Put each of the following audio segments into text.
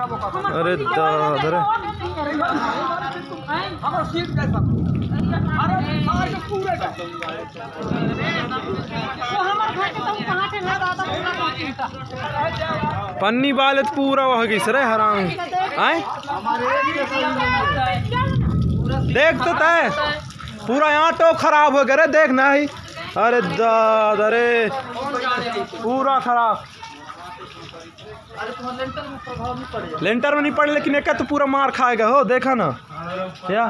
अरे दादा पन्नी वाले तो पूरा वह गई सर हराम आए देख तो तय पूरा यहाँ तो खराब हो गया रे देख ना ही। अरे दादा रे पूरा खराब लेंटर में नहीं पड़े लेकिन एक तो पूरा मार खाएगा हो देखा ना क्या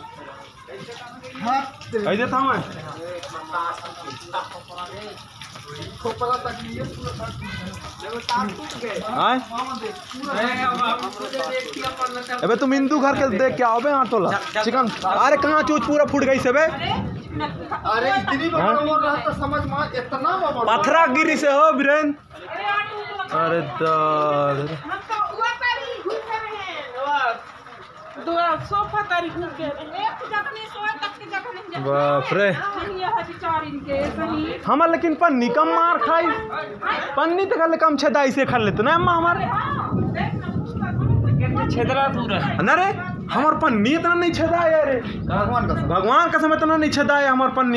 ऐसे था मैं अबे तुम हिंदू घर के देख के आओ बे आटोला चिकन अरे कहाँ चूच पूरा फूट गई से बे अरे इतनी समझ में इतना पथरा गिरी से हो बीरेन। अरे बाप रे हमार लेकिन पन्नी कम मार खाई पन्नी तो खाली कम छेदाई से खा लेते ना अम्मा हमारे छेदरा पूरा ना रे हमार पन्नी इतना नहीं छेदाए अरे भगवान का समय इतना नहीं छेदाए हमार पन्नी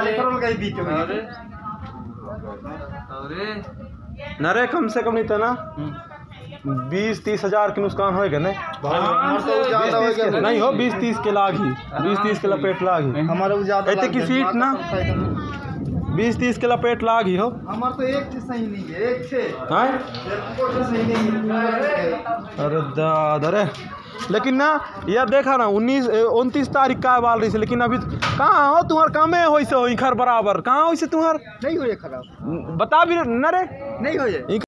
न रे कम से कम नहीं था ना 20-30 हजार के नुकसान होएगा नहीं नहीं हो 20-30 के लाग ही 20-30 के लपेट लाग ही हमारे की सीट ना 20-30 के लपेट लाग ही हो हमारे तो एक सही नहीं है एक से सही नहीं। अरे दादा रे लेकिन ना यार देखा ना 29 तारीख का बाल रही से लेकिन अभी कहाँ हो तुम्हारे काम है हो घर बराबर कहाँ हो तुम्हार नहीं हो खराब बता भी न रे नहीं हो